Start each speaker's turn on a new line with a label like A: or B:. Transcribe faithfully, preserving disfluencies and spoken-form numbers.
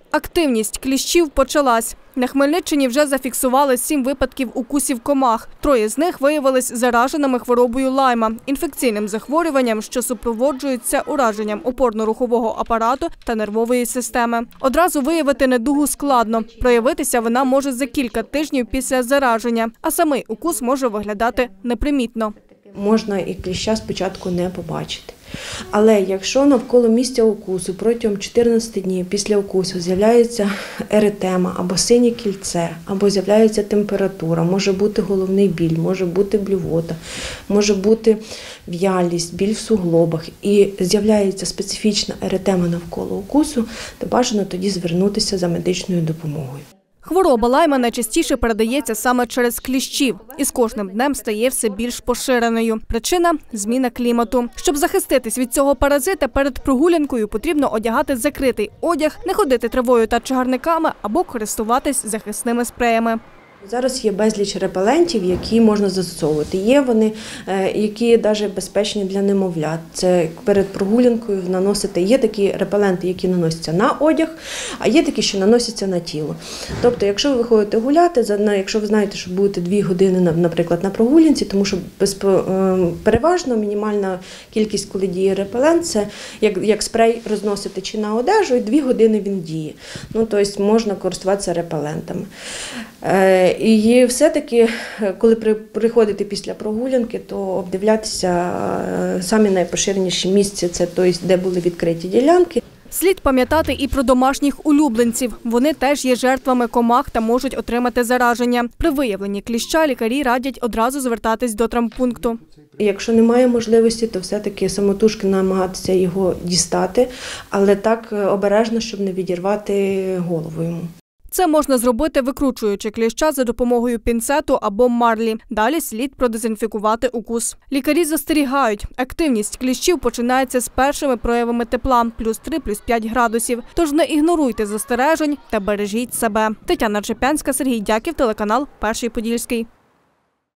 A: Активність кліщів почалась. На Хмельниччині вже зафіксували сім випадків укусів комах. Троє з них виявились зараженими хворобою лайма – інфекційним захворюванням, що супроводжується ураженням опорно-рухового апарату та нервової системи. Одразу виявити недугу складно. Проявитися вона може за кілька тижнів після зараження, а самий укус може виглядати непримітно.
B: Можна і кліща спочатку не побачити. Але якщо навколо місця укусу протягом чотирнадцяти днів після укусу з'являється еретема або синє кільце, або з'являється температура, може бути головний біль, може бути блювота, може бути в'ялість, біль в суглобах і з'являється специфічна еретема навколо укусу, то бажано тоді звернутися за медичною допомогою.
A: Хвороба лайма найчастіше передається саме через кліщів і з кожним днем стає все більш поширеною. Причина – зміна клімату. Щоб захиститись від цього паразита, перед прогулянкою потрібно одягати закритий одяг, не ходити травою та чагарниками або користуватись захисними спреями.
B: Зараз є безліч репелентів, які можна застосовувати. Є вони, які навіть безпечні для немовлят. Це перед прогулянкою наносити. Є такі репеленти, які наносяться на одяг, а є такі, що наносяться на тіло. Тобто, якщо ви виходите гуляти, якщо ви знаєте, що будете дві години, наприклад, на прогулянці, тому що переважно мінімальна кількість, коли діє репелент, це як, як спрей розносити чи на одежу, і дві години він діє. Ну, тобто можна користуватися репелентами. І все-таки, коли приходите після прогулянки, то обдивлятися самі найпоширеніші місця, це тобто, де були відкриті ділянки.
A: Слід пам'ятати і про домашніх улюбленців. Вони теж є жертвами комах та можуть отримати зараження. При виявленні кліща лікарі радять одразу звертатись до травмпункту.
B: Якщо немає можливості, то все-таки самотужки намагатися його дістати, але так обережно, щоб не відірвати голову йому.
A: Це можна зробити, викручуючи кліща за допомогою пінцету або марлі. Далі слід продезінфікувати укус. Лікарі застерігають, активність кліщів починається з першими проявами тепла – плюс три, плюс п'ять градусів. Тож не ігноруйте застережень та бережіть себе. Тетяна Чепянська, Сергій Дяків, телеканал «Перший Подільський».